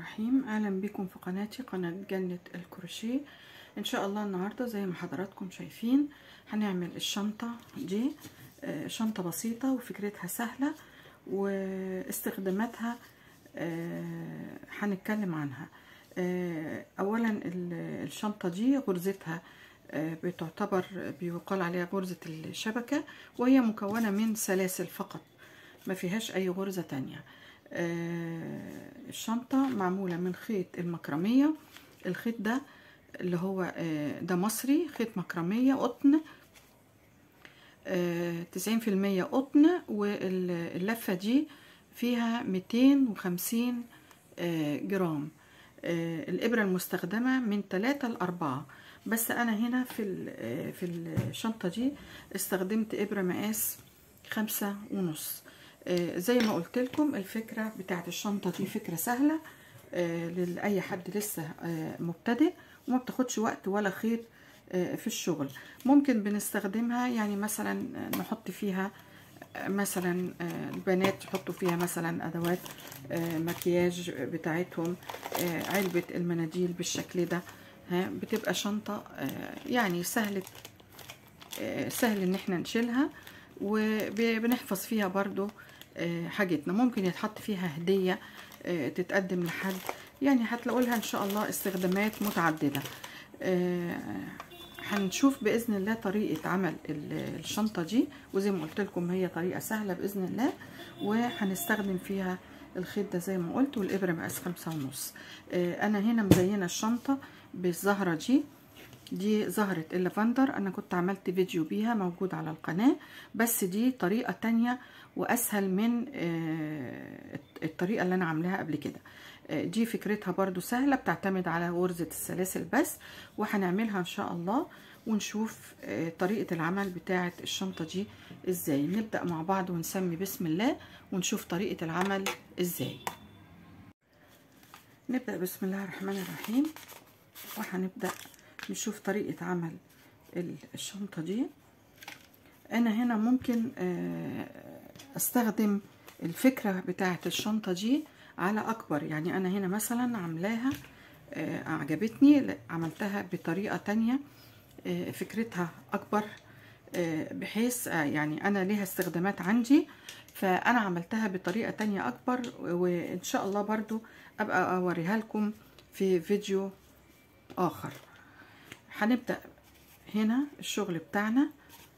الرحيم. اهلا بكم في قناتي قناة جنة الكروشيه. ان شاء الله النهاردة زي ما حضراتكم شايفين هنعمل الشنطة دي. شنطة بسيطة وفكرتها سهلة واستخداماتها هنتكلم عنها. اولا الشنطة دي غرزتها بتعتبر بيقال عليها غرزة الشبكة، وهي مكونة من سلاسل فقط، ما فيهاش اي غرزة تانية. الشنطة معمولة من خيط المكرمية. الخيط ده اللي هو ده مصري، خيط مكرمية قطن، 90% قطن، واللفة دي فيها 250 جرام. الإبرة المستخدمة من 3 ل 4، بس أنا هنا في الشنطة دي استخدمت إبرة مقاس 5.5. زي ما قلت لكم الفكرة بتاعت الشنطة دي فكرة سهلة لأي حد لسه مبتدئ، وما بتاخدش وقت ولا خيط في الشغل. ممكن بنستخدمها يعني مثلا نحط فيها مثلا البنات يحطوا فيها مثلا أدوات مكياج بتاعتهم، علبة المناديل بالشكل ده. بتبقى شنطة يعني سهل ان احنا نشيلها، وبنحفظ فيها برضو حاجتنا. ممكن يتحط فيها هدية تتقدم لحد، يعني هتلاقوا لها ان شاء الله استخدامات متعددة. هنشوف بإذن الله طريقة عمل الشنطة دي، وزي ما قلت لكم هي طريقة سهلة بإذن الله، وهنستخدم فيها الخيط ده زي ما قلت، والإبرة مقاس 5.5. أنا هنا مزينة الشنطة بالزهرة دي زهرة اللافندر. أنا كنت عملت فيديو بيها موجود على القناة، بس دي طريقة تانية وأسهل من الطريقة اللي أنا عاملاها قبل كده. دي فكرتها برضو سهلة، بتعتمد على غرزة السلاسل بس، وهنعملها ان شاء الله ونشوف طريقة العمل بتاعة الشنطة دي ازاي. نبدأ مع بعض ونسمي بسم الله ونشوف طريقة العمل ازاي. نبدأ بسم الله الرحمن الرحيم، وهنبدأ نشوف طريقة عمل الشنطة دي. انا هنا ممكن استخدم الفكرة بتاعة الشنطة دي على اكبر، يعني انا هنا مثلا عاملاها اعجبتني، عملتها بطريقة تانية فكرتها اكبر، بحيث يعني انا ليها استخدامات عندي، فانا عملتها بطريقة تانية اكبر، وان شاء الله برضو ابقى اوريها لكم في فيديو اخر. هنبدأ هنا الشغل بتاعنا.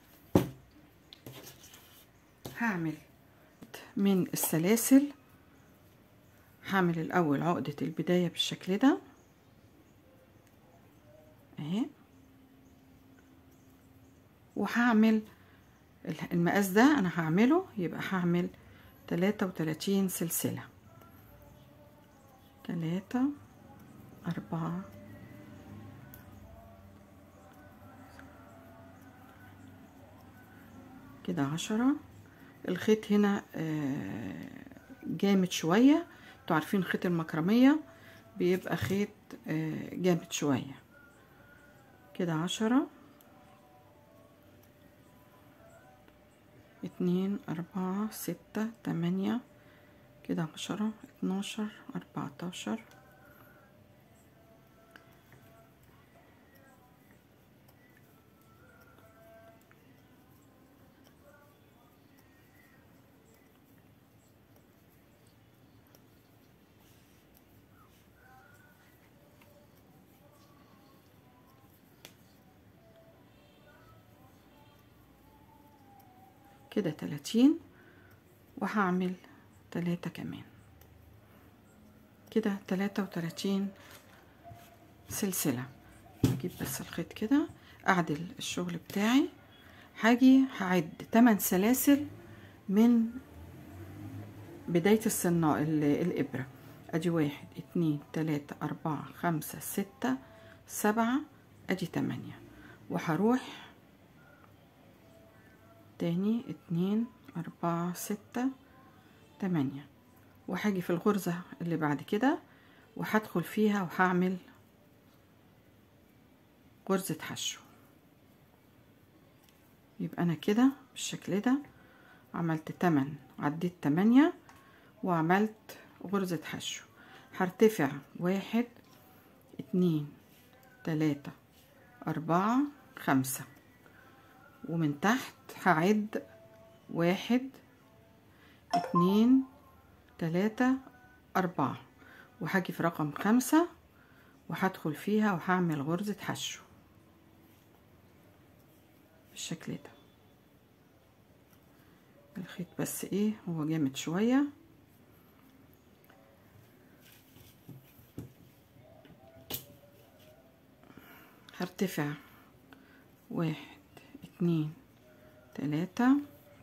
هعمل من السلاسل، هعمل الاول عقدة البداية بالشكل ده اهي، وهعمل المقاس ده انا هعمله، يبقى هعمل 33 سلسلة، 3 4 كده 10. الخيط هنا جامد شوية، انتوا عارفين خيط المكرمية بيبقى خيط جامد شوية. كده 10 2 4 6 8 كده 10 12 14 كده 30، وهعمل 3 كمان، كده 33 سلسلة. اجيب بس الخيط كده اعدل الشغل بتاعي. هاجي هعد 8 سلاسل من بداية الصناء الإبرة. ادي 1 2 3 4 5 6 7، ادي 8، وهروح تاني 2 4 6 8، وهاجي في الغرزة اللي بعد كده وهدخل فيها وهعمل غرزة حشو. يبقى انا كده بالشكل ده عملت 8، عديت 8 وعملت غرزة حشو. هرتفع 1 2 3 4 5، ومن تحت هعد 1 2 3 4، وهاجي في رقم 5 وهدخل فيها وهعمل غرزة حشو بالشكل ده. الخيط بس ايه هو جامد شوية. هرتفع 1 2 3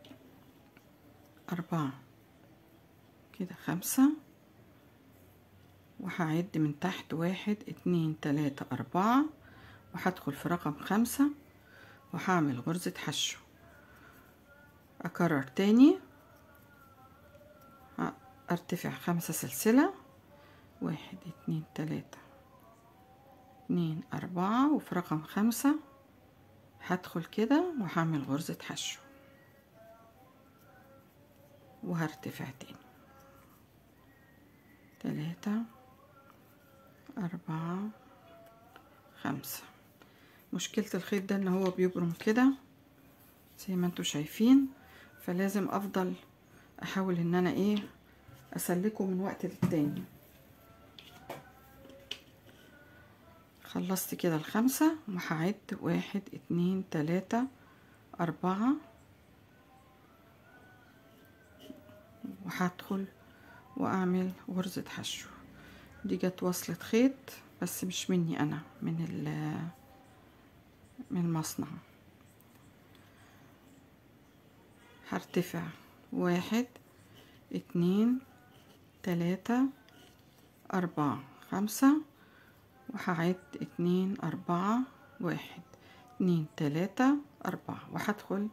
4 كده 5، وهعد من تحت 1 2 3 4، وهدخل في رقم 5 وهعمل غرزة حشو. اكرر تاني، ارتفع 5 سلسلة، 1 2 3 2 4، وفي رقم 5 هدخل كده وهعمل غرزة حشو، وهرتفع تاني 3 4 5. مشكلة الخيط ده ان هو بيبرم كده زي ما انتوا شايفين، فلازم افضل احاول ان انا ايه اسلكه من وقت للتاني. خلصت كده ال5، وهعد 1 2 3 4، وهدخل واعمل غرزة حشو. دي جت وصلة خيط بس مش مني انا، من المصنع. هرتفع 1 2 3 4 5، وهعد 2 4 1 2 3 4، وهدخل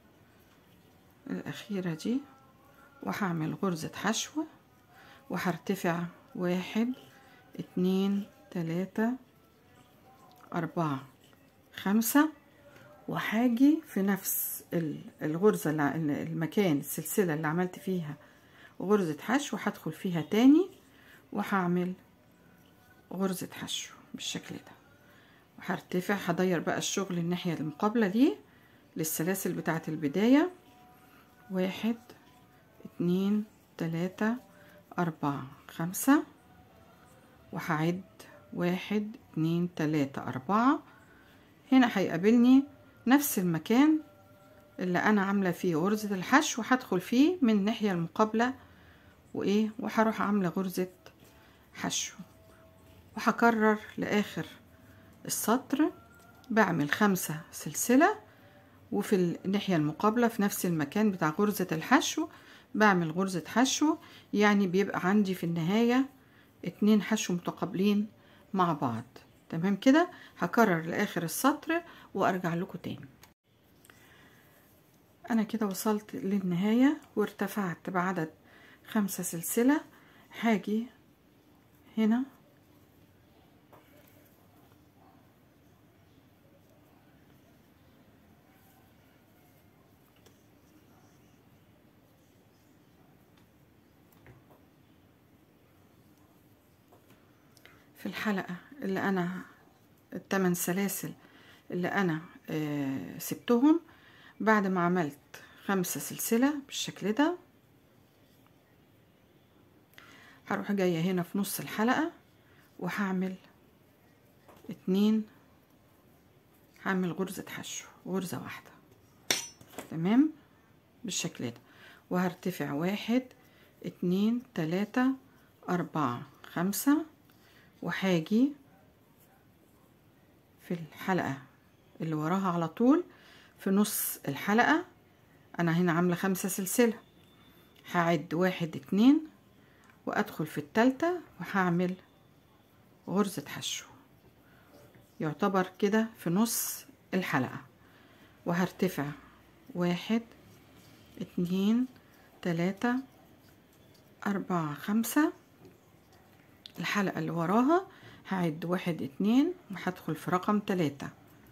الأخيرة دي وهعمل غرزة حشو، وهرتفع 1 2 3 4 5، وهاجي في نفس الغرزة المكان السلسلة اللي عملت فيها غرزة حشو، هدخل فيها تاني وهعمل غرزة حشو بالشكل ده. وهرتفع، هدير بقى الشغل الناحية المقابلة دي للسلاسل بتاعة البداية، 1 2 3 4 5، وهعد 1 2 3 4. هنا هيقابلني نفس المكان اللي انا عامله فيه غرزة الحشو، هدخل فيه من الناحية المقابلة وايه، وهروح عامله غرزة حشو، وهكرر لاخر السطر. بعمل 5 سلسلة، وفي الناحية المقابلة في نفس المكان بتاع غرزة الحشو بعمل غرزة حشو، يعني بيبقى عندي في النهاية 2 حشو متقابلين مع بعض. تمام كده. هكرر لاخر السطر وارجع لكم تاني. انا كده وصلت للنهاية وارتفعت بعدد 5 سلسلة. هاجي هنا في الحلقة اللي انا ال8 سلاسل اللي انا سبتهم بعد ما عملت 5 سلسلة بالشكل ده، هروح جاية هنا في نص الحلقة وهعمل 2، هعمل غرزة حشو، غرزة واحدة. تمام بالشكل ده. وهرتفع 1 2 3 4 5، وهاجي في الحلقة اللي وراها على طول في نص الحلقة، انا هنا عاملة 5 سلسلة، هعد 1 2 وادخل في التالتة وهعمل غرزة حشو، يعتبر كده في نص الحلقة. وهرتفع 1 2 3 4 5، الحلقة اللي وراها هعد 1 2 وهدخل في رقم 3.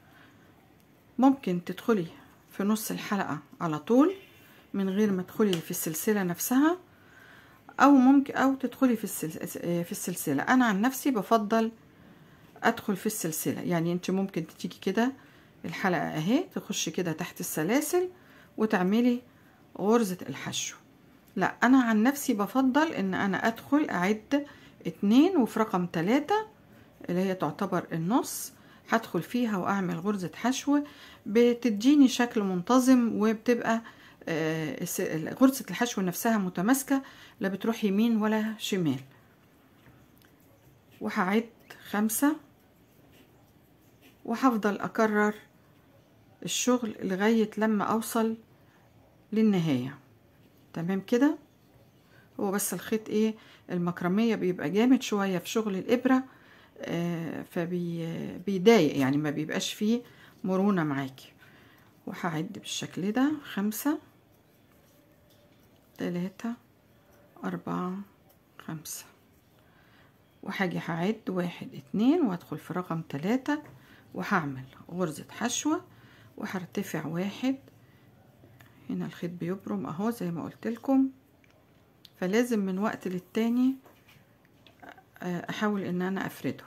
ممكن تدخلي في نص الحلقة على طول من غير ما تدخلي في السلسلة نفسها، او ممكن او تدخلي في السلسلة. انا عن نفسي بفضل ادخل في السلسلة. يعني انت ممكن تيجي كده الحلقة اهي، تخشي كده تحت السلاسل وتعملي غرزة الحشو. لا، انا عن نفسي بفضل ان انا ادخل اعد 2 وفي رقم 3 اللي هي تعتبر النص هدخل فيها واعمل غرزة حشو، بتديني شكل منتظم، وبتبقى غرزة الحشو نفسها متماسكة، لا بتروح يمين ولا شمال. وهعد 5 وهفضل اكرر الشغل لغاية لما اوصل للنهاية. تمام كده. هو بس الخيط ايه، المكرمية بيبقى جامد شوية في شغل الابرة، فبيضايق يعني، ما بيبقاش فيه مرونة معاكي. وهعد بالشكل ده 5 3 4 5، وهاجي هعد 1 2 وادخل في رقم 3 وهعمل غرزة حشوة وهرتفع 1. هنا الخيط بيبرم اهو زي ما قلت لكم، فلازم من وقت للتاني احاول ان انا افرده.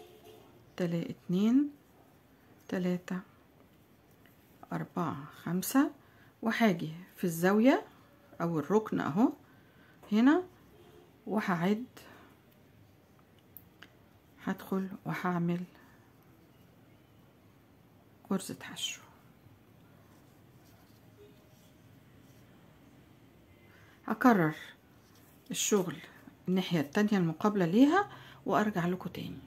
2 3 4 5، وهاجي في الزاوية او الركن اهو هنا، وهعد، هدخل وهعمل غرزة حشو. هكرر الشغل الناحية التانية المقابلة ليها وارجع لكم تاني.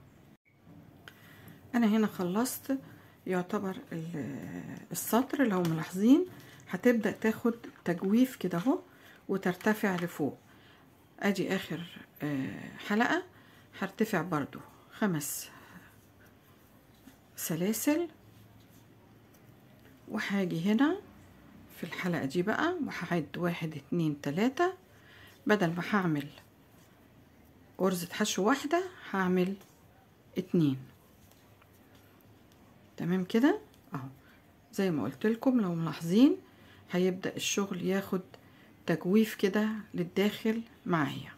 انا هنا خلصت يعتبر السطر. لو ملاحظين هتبدأ تاخد تجويف كده اهو وترتفع لفوق. ادي اخر حلقة هرتفع برضو 5 سلاسل، وهاجي هنا في الحلقة دي بقى وهعد 1 2 3، بدل ما هعمل غرزة حشو واحدة هعمل 2. تمام كده اهو. زي ما قلت لكم لو ملاحظين هيبدأ الشغل ياخد تجويف كده للداخل معايا.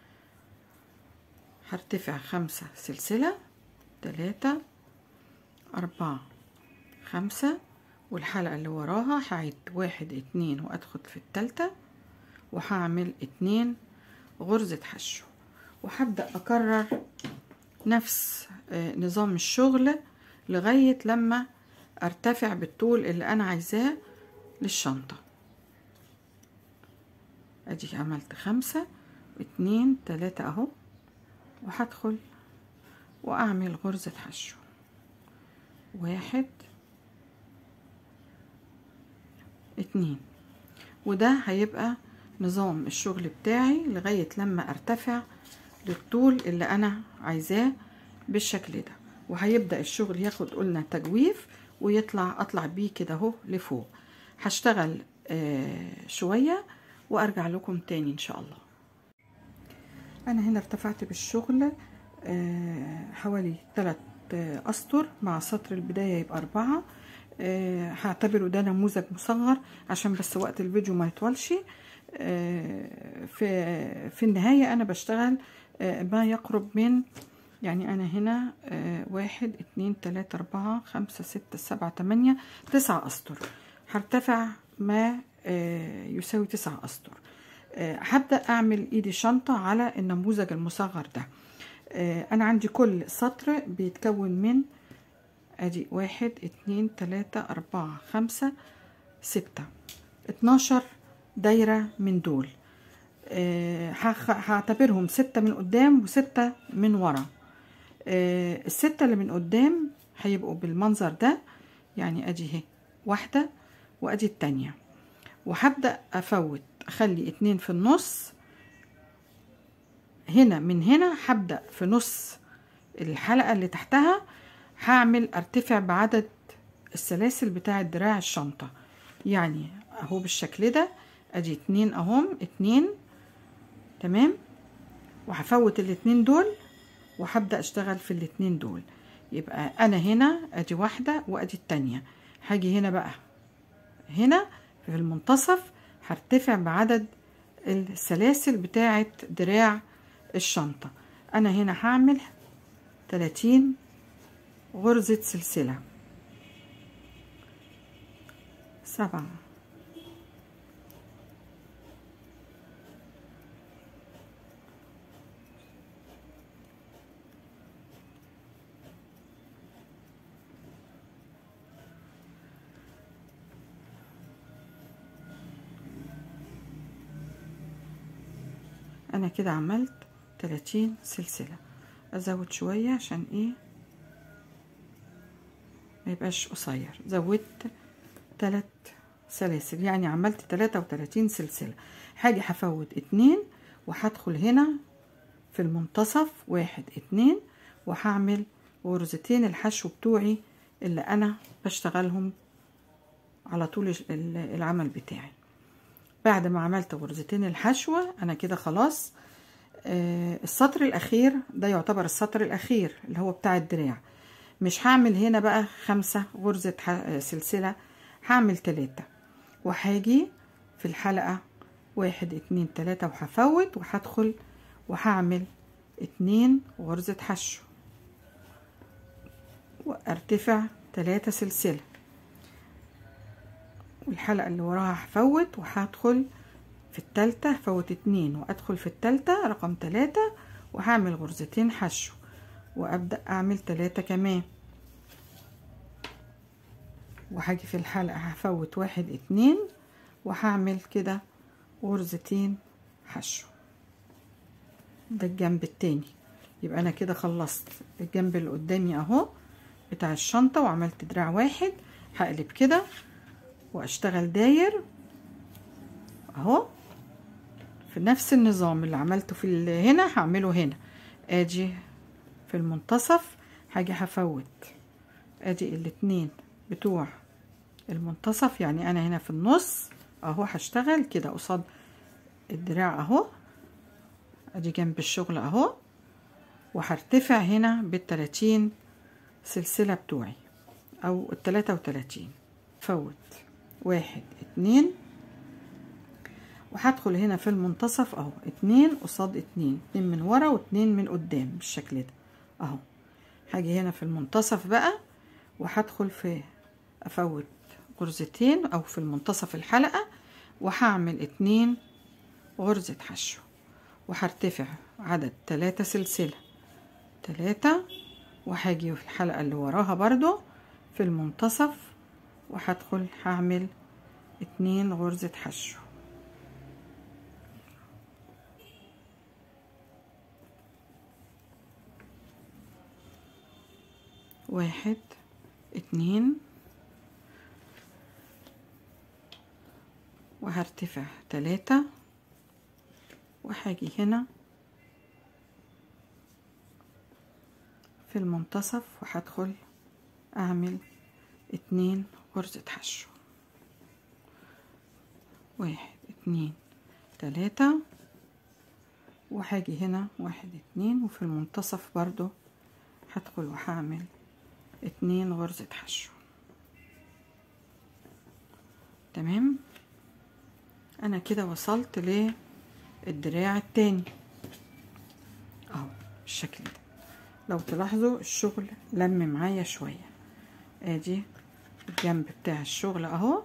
هرتفع 5 سلسلة 3 4 5، والحلقة اللي وراها هعد 1 2 وادخل في التالتة وهعمل 2 غرزة حشو، وهبدأ اكرر نفس نظام الشغل لغاية لما ارتفع بالطول اللي انا عايزاه للشنطة. ادي عملت 5 2 3 اهو، وهدخل واعمل غرزة حشو 1 2، وده هيبقى نظام الشغل بتاعي لغاية لما ارتفع للطول اللي انا عايزاه بالشكل ده. وهيبدأ الشغل ياخد قلنا تجويف ويطلع اطلع بيه كده اهو لفوق. هشتغل شوية وارجع لكم تاني ان شاء الله. انا هنا ارتفعت بالشغل حوالي 3 اسطر، مع سطر البداية يبقى 4. هعتبره ده نموذج مصغر عشان بس وقت الفيديو ما يطولش. في النهاية انا بشتغل ما يقرب من، يعني انا هنا 1 2 3 4 5 6 7 8 9 اسطر. هرتفع ما يساوي 9 اسطر. هبدأ اعمل ايدي شنطة على النموذج المصغر ده. انا عندي كل سطر بيتكون من ادي 1 2 3 4 5 6 12 دايرة من دول. هعتبرهم 6 من قدام و6 من ورا. ال6 اللي من قدام هيبقوا بالمنظر ده، يعني ادي اهي واحدة وادي التانية، وهبدأ افوت اخلي 2 في النص. هنا من هنا هبدأ في نص الحلقة اللي تحتها هعمل ارتفع بعدد السلاسل بتاعة دراع الشنطة، يعني اهو بالشكل ده. ادي 2 اهم 2 تمام، وهفوت الاتنين دول وهبدأ اشتغل في الاتنين دول. يبقى انا هنا ادي واحدة وادي التانية. هاجي هنا بقى هنا في المنتصف هرتفع بعدد السلاسل بتاعة دراع الشنطة. انا هنا هعمل 30 غرزة سلسلة، 7 انا كده عملت 30 سلسلة. ازود شوية عشان ايه ما يبقاش قصير. زودت 3 سلاسل، يعني عملت 33 سلسلة. هاجي هفوت 2 وهدخل هنا في المنتصف 1 2 وهعمل غرزتين الحشو بتوعي اللي انا بشتغلهم على طول العمل بتاعي. بعد ما عملت غرزتين الحشوة انا كده خلاص. السطر الاخير ده يعتبر السطر الاخير اللي هو بتاع الدراع. مش هعمل هنا بقى 5 غرزة سلسلة، هعمل 3 وهاجي في الحلقة 1 2 3 وهفوت وهدخل وهعمل 2 غرزة حشو وارتفع 3 سلسلة، والحلقة اللي وراها هفوت وهدخل في التالتة، هفوت 2 وادخل في التالتة رقم 3 وهعمل غرزتين حشو وابدأ اعمل 3 كمان، وهاجي في الحلقة هفوت 1 2 وهعمل كده غرزتين حشو. ده الجنب التاني. يبقى انا كده خلصت الجنب اللي قدامي اهو بتاع الشنطة وعملت دراع واحد. هقلب كده واشتغل داير اهو في نفس النظام اللي عملته في هنا هعمله هنا. اجي في المنتصف هاجي هفوت ادي الاتنين بتوع المنتصف، يعني انا هنا في النص اهو هشتغل كده قصاد الدراع اهو، ادي جنب الشغل اهو، وهرتفع هنا بال30 سلسلة بتوعي او ال33. فوت 1 2 وهدخل هنا في المنتصف اهو 2 قصاد 2 من ورا و2 من قدام بالشكل ده اهو. هاجي هنا في المنتصف بقى وهدخل في افوت غرزتين او في المنتصف الحلقة وهعمل 2 غرزة حشو وهرتفع عدد 3 سلسلة 3 وهاجي في الحلقة اللي وراها برضو في المنتصف وهدخل هعمل 2 غرزة حشو 1 2 وهرتفع 3 وهاجي هنا في المنتصف وهدخل اعمل 2 غرزة حشو 1 2 3 وهاجي هنا 1 2 وفي المنتصف برضو هدخل وهعمل 2 غرزة حشو. تمام. انا كده وصلت للدراع التاني اهو بالشكل ده. لو تلاحظوا الشغل لم معايا شوية. ادي الجنب بتاع الشغل اهو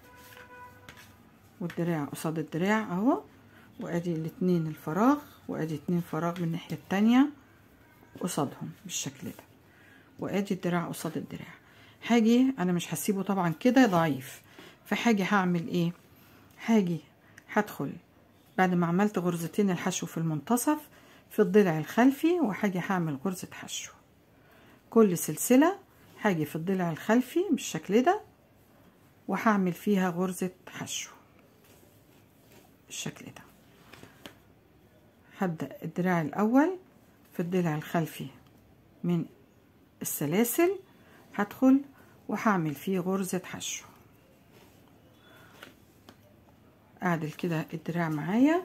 والدراع قصاد الدراع اهو، وادي الاتنين الفراغ وادي 2 فراغ من الناحية التانية قصادهم بالشكل ده، وادي الدراع قصاد الدراع. هاجي انا مش هسيبه طبعا كده ضعيف، فهاجي هعمل ايه؟ هاجي هدخل بعد ما عملت غرزتين الحشو في المنتصف في الضلع الخلفي وهاجي هعمل غرزة حشو كل سلسلة. هاجي في الضلع الخلفي بالشكل ده وهعمل فيها غرزة حشو بالشكل ده. هبدأ الدراع الأول في الضلع الخلفي من السلاسل، هدخل وهعمل فيه غرزة حشو. اعدل كده الدراع معايا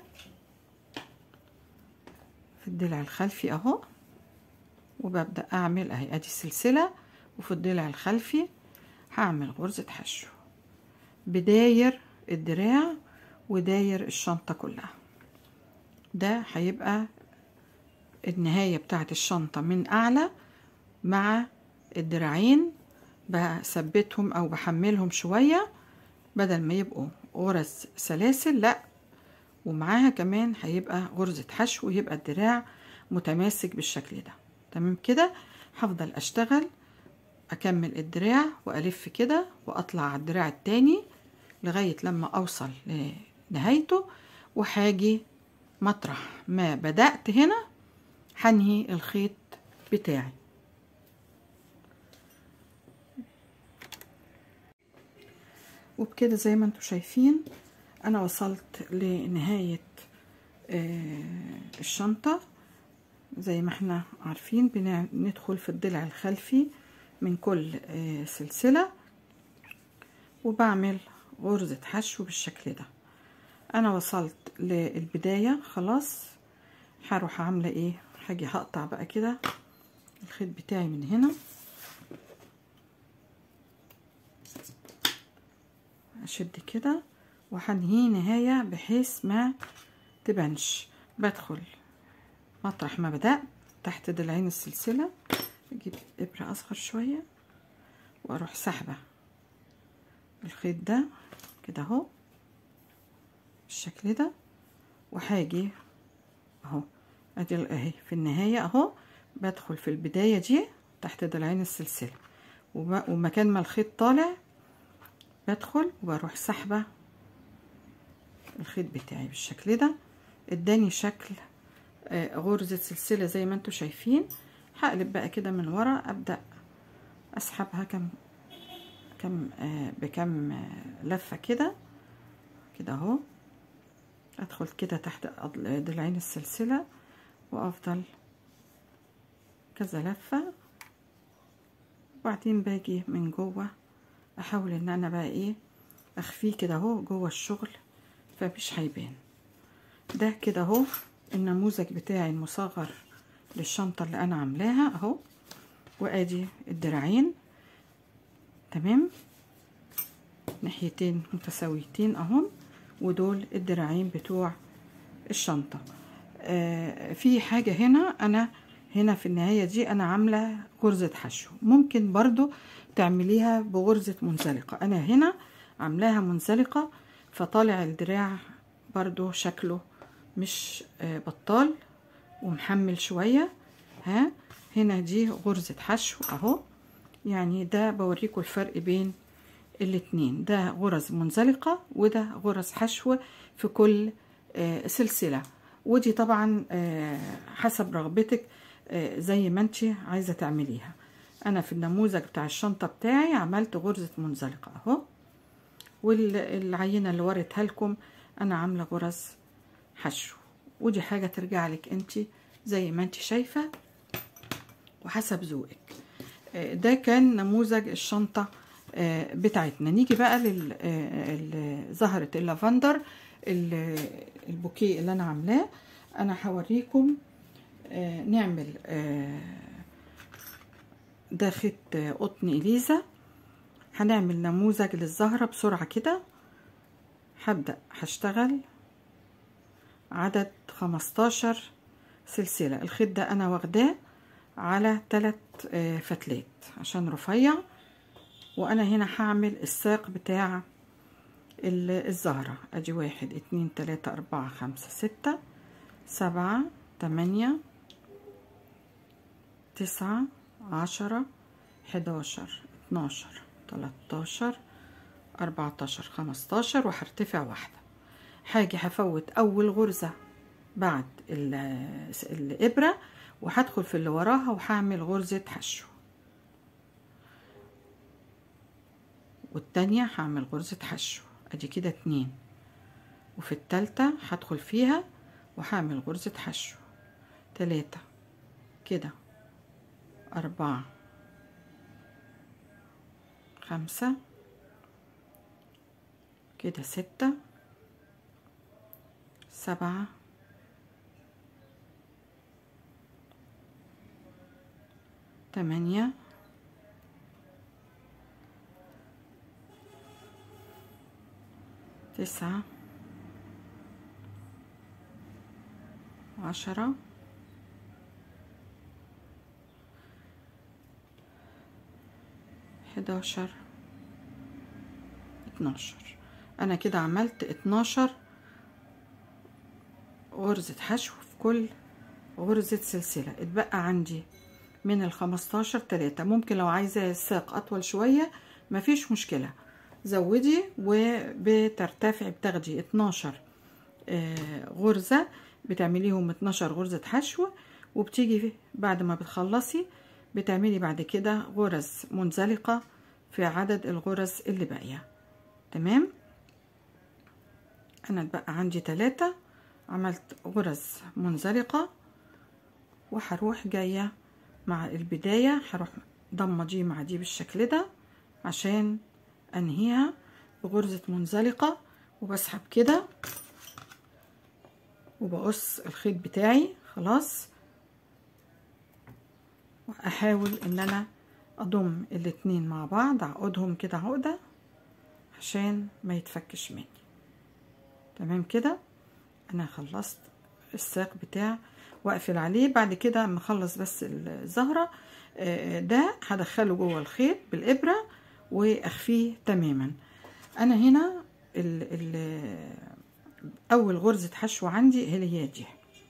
في الضلع الخلفي اهو، وببدأ اعمل اهي ادي السلسلة وفي الضلع الخلفي هعمل غرزة حشو بداير الدراع وداير الشنطة كلها. ده هيبقى النهاية بتاعت الشنطة من أعلى مع الدراعين. بثبتهم أو بحملهم شوية بدل ما يبقوا غرز سلاسل، لأ، ومعاها كمان هيبقى غرزة حشو، يبقى الدراع متماسك بالشكل ده. تمام كده. هفضل أشتغل أكمل الدراع وألف كده وأطلع على الدراع التاني لغاية لما أوصل لنهايته، وهاجي مطرح ما بدأت هنا هنهي الخيط بتاعي. وبكده زي ما انتم شايفين انا وصلت لنهاية الشنطة. زي ما احنا عارفين بندخل في الضلع الخلفي من كل سلسلة، وبعمل غرزة حشو بالشكل ده. انا وصلت للبداية خلاص. هروح عاملة ايه، هاجي هقطع بقى كده الخيط بتاعي من هنا، اشد كده وهنهيه نهاية بحيث ما تبانش. بدخل مطرح ما بدأت تحت ضلعين السلسلة، اجيب ابرة اصغر شوية واروح سحبة الخيط ده كده اهو بالشكل ده، وهاجي اهو ادي اهي في النهاية اهو. بدخل في البداية دي تحت ضلعين السلسلة، ومكان ما الخيط طالع بدخل وبروح سحبة الخيط بتاعي بالشكل ده. اداني شكل غرزة سلسلة زي ما انتم شايفين. هقلب بقى كده من ورا، ابدأ اسحبها بكم لفة كده اهو. ادخل كده تحت ضلعين السلسلة وافضل كذا لفة، وبعدين باجي من جوه احاول ان انا بقى ايه اخفيه كده اهو جوه الشغل فمش هيبان. ده كده اهو النموذج بتاعي المصغر للشنطة اللي انا عاملاها اهو. وادي الدراعين تمام، ناحيتين متساويتين اهم، ودول الدراعين بتوع الشنطة. في حاجة هنا، انا هنا في النهاية دي انا عاملة غرزة حشو، ممكن برضو تعمليها بغرزة منزلقة. انا هنا عاملاها منزلقة فطالع الدراع برضو شكله مش بطال ومحمل شوية. ها هنا دي غرزة حشو اهو، يعني ده بوريكم الفرق بين الاتنين. ده غرز منزلقة وده غرز حشو في كل سلسلة. ودي طبعا حسب رغبتك زي ما انت عايزة تعمليها. انا في النموذج بتاع الشنطة بتاعي عملت غرزة منزلقة اهو، والعينة اللي وريتها لكم انا عاملة غرز حشو. ودي حاجة ترجع لك انت زي ما انت شايفة وحسب ذوقك. ده كان نموذج الشنطة بتاعتنا. نيجي بقى لزهرة اللافندر البوكيه اللي انا عاملاه. انا هوريكم نعمل ده خيط قطن اليزا. هنعمل نموذج للزهرة بسرعة كده. هبدأ هشتغل عدد 15 سلسلة. الخيط ده انا واخداه على 3 فتلات عشان رفيع، وانا هنا هعمل الساق بتاع الزهرة. ادي 1 2 3 4 5 6 7 8 9 10 11 12 13 14 15، وهرتفع واحدة. هاجي هفوت اول غرزة بعد الابرة وهدخل في اللي وراها وهعمل غرزة حشو، والتانية هعمل غرزة حشو. ادي كده 2، وفي التالتة هدخل فيها وهعمل غرزة حشو 3 كده 4 5 كده 6 7 8 9 10 11 12. انا كده عملت 12 غرزة حشو في كل غرزة سلسلة. اتبقى عندي من ال15 3. ممكن لو عايزة الساق اطول شوية مفيش مشكلة، زودي وبترتفعي بتاخدي 12 غرزة، بتعمليهم 12 غرزة حشو، وبتيجي بعد ما بتخلصي بتعملي بعد كده غرز منزلقة في عدد الغرز اللي باقية. تمام. انا اتبقى عندي 3، عملت غرز منزلقة، وهروح جاية مع البداية هروح ضمة دي مع دي بالشكل ده عشان انهيها بغرزة منزلقة، وبسحب كده وبقص الخيط بتاعي خلاص، واحاول ان انا اضم الاتنين مع بعض، اعقدهم كده عقدة عشان ما يتفكش مني. تمام كده. انا خلصت الساق بتاع واقفل عليه. بعد كده اما اخلص بس الزهرة ده هدخله جوه الخيط بالابرة واخفيه تماما. انا هنا اول غرزة حشو عندي هي دي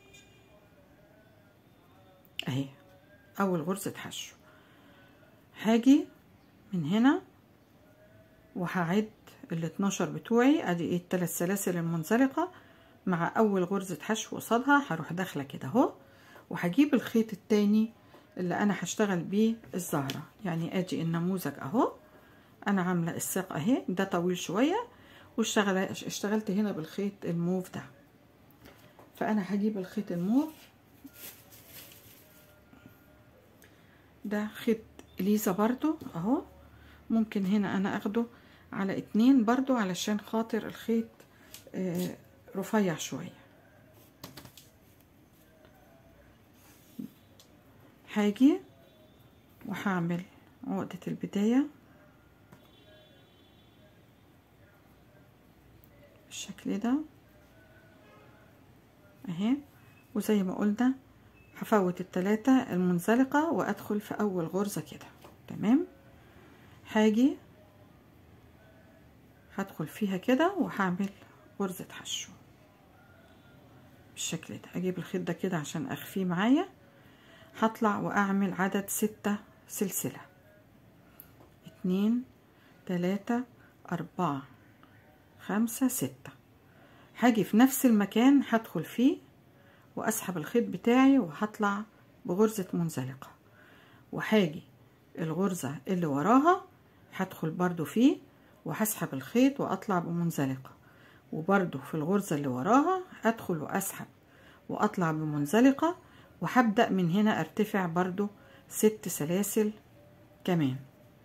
اهي، اول غرزة حشو. هاجي من هنا وهعد ال12 بتوعي، ادي ال3 سلاسل المنزلقة مع اول غرزة حشو قصادها، هروح داخلة كده اهو، وهجيب الخيط التاني اللي انا هشتغل بيه الزهرة. يعني ادي النموذج اهو، انا عاملة الساق اهي، ده طويل شوية واشتغلت هنا بالخيط الموف ده. فانا هجيب الخيط الموف ده، خيط ليزا برضو اهو، ممكن هنا انا اخده على 2 برضو علشان خاطر الخيط رفيع شوية. هاجي وهعمل عقدة البداية بالشكل ده اهي، وزي ما قلنا هفوت ال3 المنزلقة وادخل في اول غرزة كده. تمام. هاجي هدخل فيها كده وهعمل غرزة حشو بالشكل ده. اجيب الخيط ده كده عشان اخفيه معايا، هطلع واعمل عدد 6 سلسلة، 2 3 4 5 6. هاجي في نفس المكان هدخل فيه واسحب الخيط بتاعي وهطلع بغرزة منزلقة، وهاجي الغرزة اللي وراها هدخل برضو فيه وهسحب الخيط واطلع بمنزلقة، وبرضو في الغرزة اللي وراها ادخل واسحب واطلع بمنزلقة، وهبدأ من هنا ارتفع برضو 6 سلاسل كمان.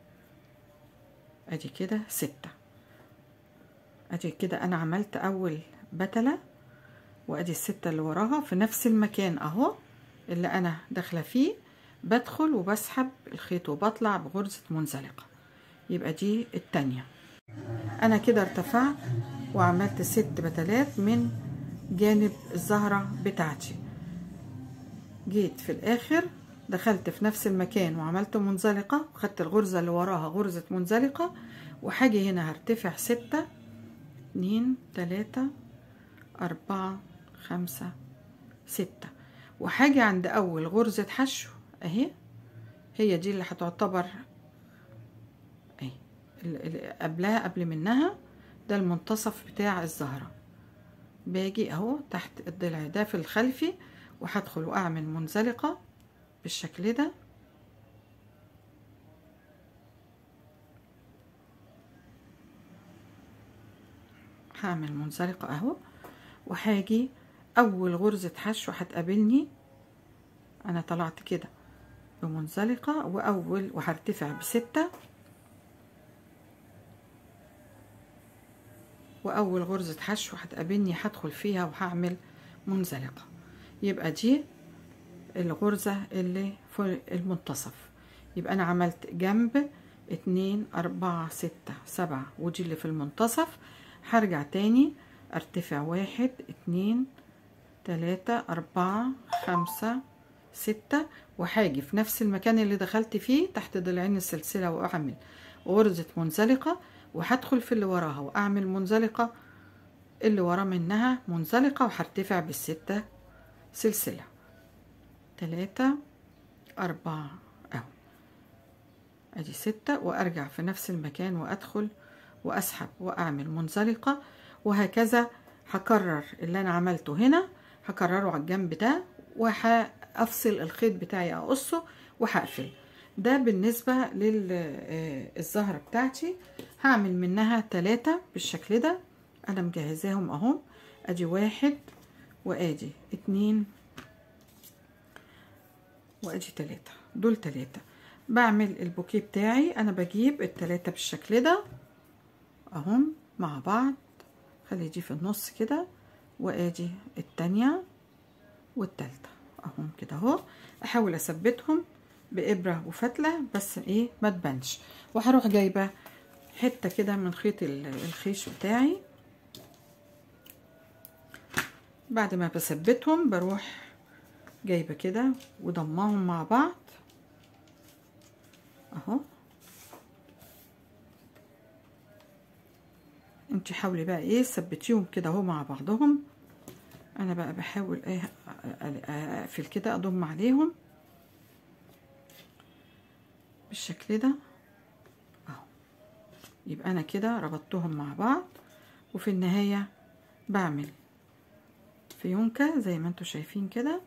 ادي كده 6. ادي كده انا عملت اول بتلة، وادي ال6 اللي وراها في نفس المكان اهو اللي انا داخله فيه، بدخل وبسحب الخيط وبطلع بغرزة منزلقة. يبقى دي التانية. انا كده ارتفعت وعملت 6 بتلات من جانب الزهرة بتاعتي. جيت في الاخر دخلت في نفس المكان وعملت منزلقة وخدت الغرزة اللي وراها غرزة منزلقة، وحاجي هنا هرتفع 6 2 3 4 5 6، وحاجي عند اول غرزة حشو اهي، هي دي اللي هتعتبر اهي اللي قبلها قبل منها، ده المنتصف بتاع الزهرة. باجي اهو تحت الضلع ده في الخلفي وهدخل واعمل منزلقة بالشكل ده، هعمل منزلقة اهو، وهاجي اول غرزة حشو هتقابلني، انا طلعت كده بمنزلقة واول وهرتفع ب6، واول غرزة حشو هتقابلني هدخل فيها وهعمل منزلقة. يبقى دي الغرزة اللي في المنتصف. يبقى انا عملت جنب 2 4 6 7 ودي اللي في المنتصف. هرجع تاني ارتفع 1 2 3 4 5 6 وهاجي في نفس المكان اللي دخلت فيه تحت ضلعين السلسلة واعمل غرزة منزلقة، وهدخل في اللي وراها واعمل منزلقة اللي ورا منها منزلقة، وهرتفع بالستة سلسلة. 3 4 اهو، ادي 6 وارجع في نفس المكان وادخل واسحب واعمل منزلقة، وهكذا هكرر اللي انا عملته هنا هكرره على الجنب ده، وهفصل الخيط بتاعي اقصه وهقفل. ده بالنسبة للزهرة بتاعتي. هعمل منها 3 بالشكل ده، انا مجهزاهم اهو، ادي 1 وادي 2 وادي 3، دول 3. بعمل البوكيه بتاعي، انا بجيب ال3 بالشكل ده اهم مع بعض، خلي دي في النص كده، وادي التانية والتالتة اهم كده اهو. احاول اثبتهم بابرة وفتلة بس ايه ما تبانش، وهروح جايبة حتة كده من خيط الخيش بتاعي. بعد ما بثبتهم بروح جايبة كده وضماهم مع بعض اهو. انتي حاولي بقى ايه ثبتيهم كده اهو مع بعضهم. انا بقى بحاول ايه اقفل كده اضم عليهم بالشكل ده اهو. يبقى انا كده ربطتهم مع بعض، وفي النهاية بعمل فيونكة زي ما انتوا شايفين كده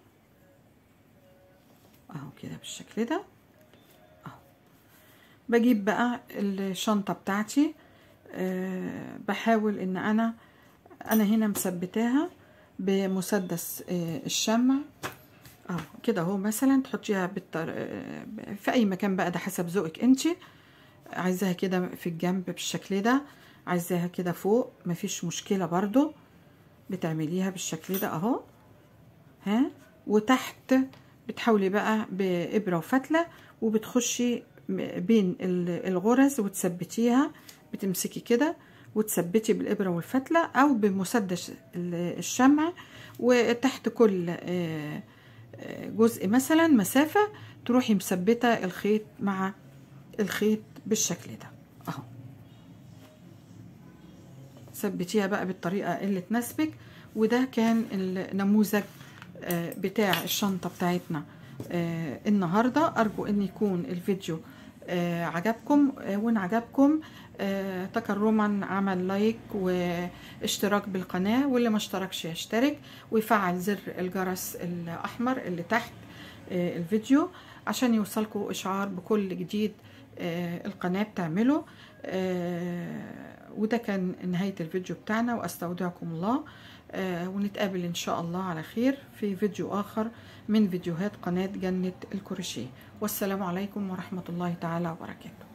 اهو كده بالشكل ده اهو. بجيب بقى الشنطة بتاعتي، بحاول ان انا هنا مثبتاها بمسدس الشمع اهو كده اهو. مثلا تحطيها في اي مكان بقى، ده حسب ذوقك انتي. عايزاها كده في الجنب بالشكل ده، عايزاها كده فوق مفيش مشكلة برضو، بتعمليها بالشكل ده اهو ها. وتحت بتحاولي بقى بإبرة وفتلة وبتخشي بين الغرز وتثبتيها، بتمسكي كده وتثبتي بالإبرة والفتلة أو بمسدس الشمع، وتحت كل جزء مثلا مسافة تروحي مثبتة الخيط مع الخيط بالشكل ده اهو. ثبتيها بقى بالطريقة اللي تناسبك. وده كان النموذج بتاع الشنطة بتاعتنا النهاردة. أرجو أن يكون الفيديو عجبكم، وإن عجبكم تكرما عمل لايك واشتراك بالقناة، واللي ما اشتركش يشترك ويفعل زر الجرس الأحمر اللي تحت الفيديو عشان يوصلكوا إشعار بكل جديد القناة بتعمله. وده كان نهاية الفيديو بتاعنا، وأستودعكم الله، ونتقابل إن شاء الله على خير في فيديو آخر من فيديوهات قناة جنة الكروشيه. والسلام عليكم ورحمة الله تعالى وبركاته.